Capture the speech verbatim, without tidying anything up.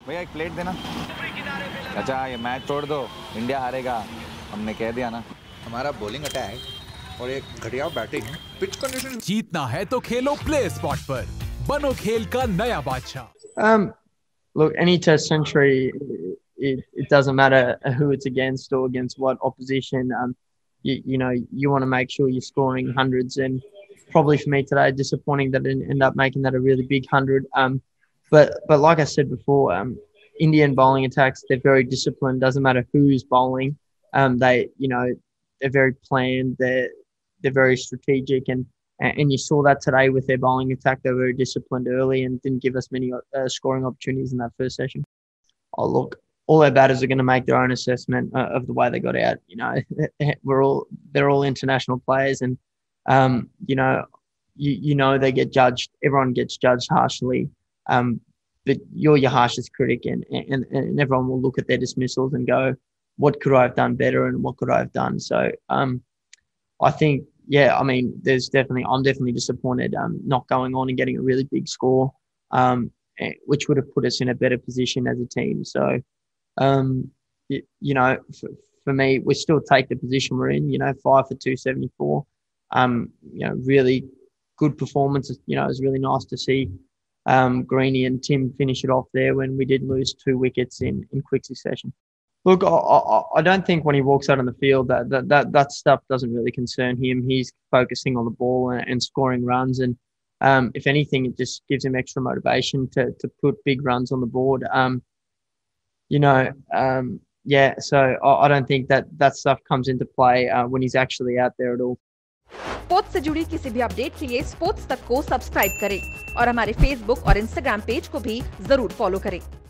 भैया एक प्लेट देना। अच्छा ये मैच छोड़ दो, इंडिया हारेगा, हमने कह दिया ना। हमारा बॉलिंग अटैक और एक घटिया बैटिंग, पिच कंडीशन। जीतना है तो खेलो प्ले स्पॉट पर, बनो खेल का नया बादशाह। Um, look, any Test century, it, it doesn't matter who it's against or against what opposition. Um, you, you know, you want to make sure you're scoring hundreds, and probably for me today, disappointing that I didn't end up making that a really big hundred. Um, but but like I said before, um, Indian bowling attacks, they're very disciplined. Doesn't matter who's bowling. Um, they, you know, they're very planned. They're they're very strategic, and and you saw that today with their bowling attack. They were very disciplined early and didn't give us many uh, scoring opportunities in that first session. Oh, look, all our batters are going to make their own assessment uh, of the way they got out. You know, we're all they're all international players, and um, you know, you you know they get judged. Everyone gets judged harshly, um, but you're your harshest critic, and, and and everyone will look at their dismissals and go, "What could I have done better, and what could I have done?" So, um, I think. Yeah, I mean, there's definitely, I'm definitely disappointed um, not going on and getting a really big score, um, which would have put us in a better position as a team. So, um, you, you know, for, for me, we still take the position we're in, you know, five for two seventy-four. Um, you know, really good performance. You know, it was really nice to see um, Greeny and Tim finish it off there when we did lose two wickets in, in quick succession. Look, I, I, I don't think when he walks out on the field that that, that that stuff doesn't really concern him. He's focusing on the ball and, and scoring runs, and um, if anything, it just gives him extra motivation to to put big runs on the board. Um, you know, um, yeah. So I, I don't think that that stuff comes into play uh, when he's actually out there at all. Sports से जुड़ी किसी भी update के लिए sports तक को subscribe करें और हमारे फेसबुक और इंस्टाग्राम पेज को भी जरूर फॉलो करें।